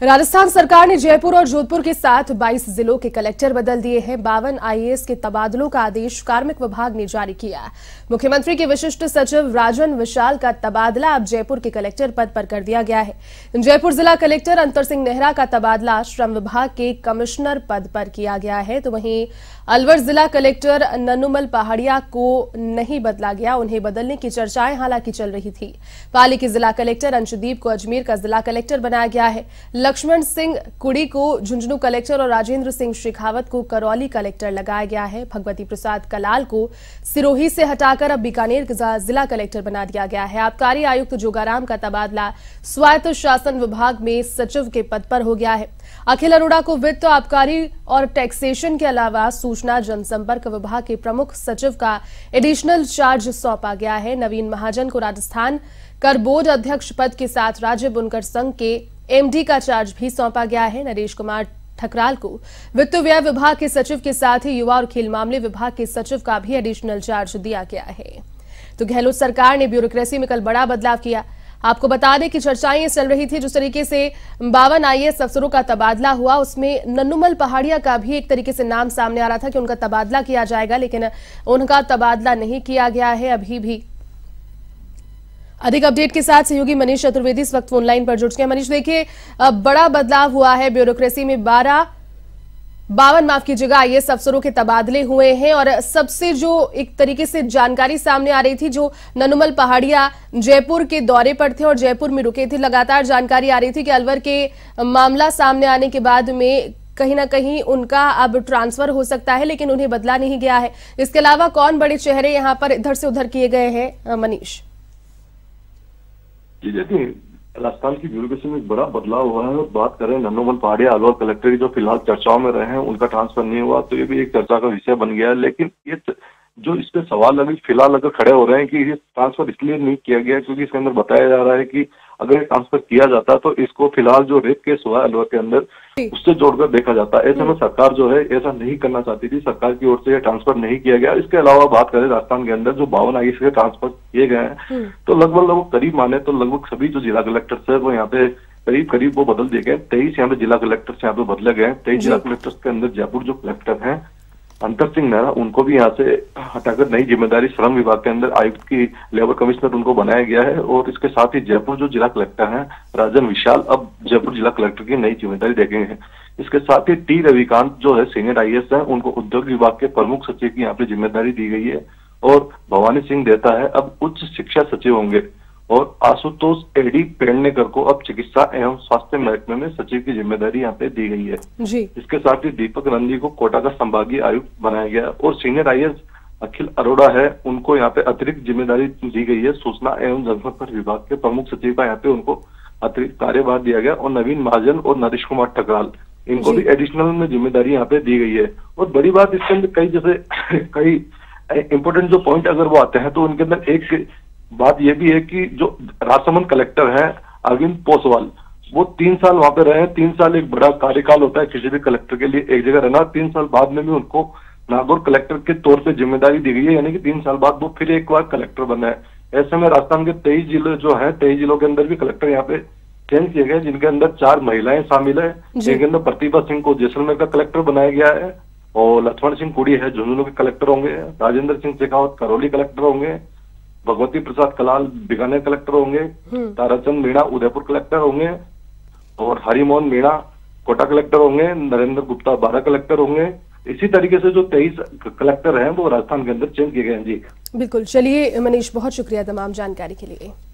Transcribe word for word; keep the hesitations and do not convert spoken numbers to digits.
राजस्थान सरकार ने जयपुर और जोधपुर के साथ बाईस जिलों के कलेक्टर बदल दिए हैं। बावन आईएएस के तबादलों का आदेश कार्मिक विभाग ने जारी किया। मुख्यमंत्री के विशिष्ट सचिव राजन विशाल का तबादला अब जयपुर के कलेक्टर पद पर कर दिया गया है। जयपुर जिला कलेक्टर अंतर सिंह नेहरा का तबादला श्रम विभाग के कमिश्नर पद पर किया गया है, तो वहीं अलवर जिला कलेक्टर नन्नुमल पहाड़िया को नहीं बदला गया। उन्हें बदलने की चर्चाएं हालांकि चल रही थी। पाली के जिला कलेक्टर अंशुदीप को अजमेर का जिला कलेक्टर बनाया गया है। लक्ष्मण सिंह कुड़ी को झुंझुनू कलेक्टर और राजेंद्र सिंह शेखावत को करौली कलेक्टर लगाया गया है। भगवती प्रसाद कलाल को सिरोही से हटाकर अब बीकानेर जिला कलेक्टर बना दिया गया है। आबकारी आयुक्त जोगाराम का तबादला स्वायत्त शासन विभाग में सचिव के पद पर हो गया है। अखिल अरोड़ा को वित्त, आबकारी और टैक्सेशन के अलावा सूचना जनसंपर्क विभाग के प्रमुख सचिव का एडिशनल चार्ज सौंपा गया है। नवीन महाजन को राजस्थान कर बोर्ड अध्यक्ष पद के साथ राज्य बुनकर संघ के एमडी का चार्ज भी सौंपा गया है। नरेश कुमार ठकराल को वित्त व्यय विभाग के सचिव के साथ ही युवा और खेल मामले विभाग के सचिव का भी एडिशनल चार्ज दिया गया है। तो गहलोत सरकार ने ब्यूरोक्रेसी में कल बड़ा बदलाव किया। आपको बता दें कि चर्चाएं चल रही थी, जिस तरीके से बावन आईएएस अफसरों का तबादला हुआ उसमें नन्नुमल पहाड़िया का भी एक तरीके से नाम सामने आ रहा था कि उनका तबादला किया जाएगा, लेकिन उनका तबादला नहीं किया गया है अभी भी। अधिक अपडेट के साथ सहयोगी मनीष चतुर्वेदी इस वक्त फोन लाइन पर जुड़ गए। मनीष, देखिए बड़ा बदलाव हुआ है ब्यूरोक्रेसी में। बारह बावन माफ कीजिएगा आईएएस अफसरों के तबादले हुए हैं और सबसे जो एक तरीके से जानकारी सामने आ रही थी, जो नन्नुमल पहाड़िया जयपुर के दौरे पर थे और जयपुर में रुके थे, लगातार जानकारी आ रही थी कि अलवर के मामला सामने आने के बाद में कहीं ना कहीं उनका अब ट्रांसफर हो सकता है, लेकिन उन्हें बदला नहीं गया है। इसके अलावा कौन बड़े चेहरे यहाँ पर इधर से उधर किए गए हैं मनीष? जी देखिए, राजस्थान की ब्यूरोक्रेसी में एक बड़ा बदलाव हुआ है। बात करें नन्नुमल पहाड़िया अलवर कलेक्टर की, जो फिलहाल चर्चाओं में रहे हैं, उनका ट्रांसफर नहीं हुआ, तो ये भी एक चर्चा का विषय बन गया है। लेकिन ये जो इस पे सवाल अभी फिलहाल अगर खड़े हो रहे हैं कि ये ट्रांसफर इसलिए नहीं किया गया क्योंकि इसके अंदर बताया जा रहा है कि अगर ये ट्रांसफर किया जाता तो इसको फिलहाल जो रेप केस हुआ है अलवर के अंदर, उससे जोड़कर देखा जाता। ऐसे में सरकार जो है ऐसा नहीं करना चाहती थी, सरकार की ओर से ये ट्रांसफर नहीं किया गया। इसके अलावा बात करें राजस्थान के अंदर जो बावन आईएएस के ट्रांसफर किए गए हैं, तो लगभग लगभग करीब माने तो लगभग सभी जो जिला कलेक्टर है वो यहाँ पे करीब करीब वो बदल दिए गए। तेईस यहाँ पे जिला कलेक्टर यहाँ पे बदले गए। तेईस जिला कलेक्टर के अंदर जयपुर जो कलेक्टर है अंतर सिंह नेहरा, उनको भी यहाँ से हटाकर नई जिम्मेदारी श्रम विभाग के अंदर आयुक्त की लेबर कमिश्नर उनको बनाया गया है। और इसके साथ ही जयपुर जो जिला कलेक्टर हैं राजन विशाल, अब जयपुर जिला कलेक्टर की नई जिम्मेदारी देखे हैं। इसके साथ ही टी रविकांत जो है सीनियर आईएएस हैं, उनको उद्योग विभाग के प्रमुख सचिव की यहाँ पे जिम्मेदारी दी गई है। और भवानी सिंह देता है अब उच्च शिक्षा सचिव होंगे। और आशुतोष एडी पेडनेकर को अब चिकित्सा एवं स्वास्थ्य महकमे में सचिव की जिम्मेदारी यहाँ पे दी गई है जी। इसके साथ ही दीपक नंदी को कोटा का संभागीय आयुक्त बनाया गया। और सीनियर आईएएस अखिल अरोड़ा है, उनको यहाँ पे अतिरिक्त जिम्मेदारी दी गई है। सूचना एवं जनसंपर्क विभाग के प्रमुख सचिव का यहाँ पे उनको अतिरिक्त कार्यभार दिया गया। और नवीन महाजन और नरेश कुमार ठकराल, इनको भी एडिशनल में जिम्मेदारी यहाँ पे दी गई है। और बड़ी बात इसके अंदर कई जैसे कई इंपोर्टेंट जो पॉइंट अगर वो आते हैं तो उनके अंदर एक बात यह भी है कि जो राजसमंद कलेक्टर है अरविंद पोसवाल, वो तीन साल वहां पे रहे। तीन साल एक बड़ा कार्यकाल होता है किसी भी कलेक्टर के लिए, एक जगह रहना। तीन साल बाद में भी उनको नागौर कलेक्टर के तौर पे जिम्मेदारी दी गई है, यानी कि तीन साल बाद वो फिर एक बार कलेक्टर बना है। ऐसे में राजस्थान के तेईस जिले जो है, तेईस जिलों के अंदर भी कलेक्टर यहाँ पे चेंज किए गए, जिनके अंदर चार महिलाएं शामिल है। जिनके अंदर प्रतिभा सिंह को जैसलमेर का कलेक्टर बनाया गया है। और लक्ष्मण सिंह कुड़ी है झुंझुनू के कलेक्टर होंगे। राजेंद्र सिंह शेखावत करौली कलेक्टर होंगे। भगवती प्रसाद कलाल बीकानेर कलेक्टर होंगे। ताराचंद मीणा उदयपुर कलेक्टर होंगे। और हरिमोहन मीणा कोटा कलेक्टर होंगे। नरेंद्र गुप्ता बारह कलेक्टर होंगे। इसी तरीके से जो तेईस कलेक्टर हैं वो राजस्थान के अंदर चेंज किए गए हैं जी। बिल्कुल, चलिए मनीष, बहुत शुक्रिया तमाम जानकारी के लिए।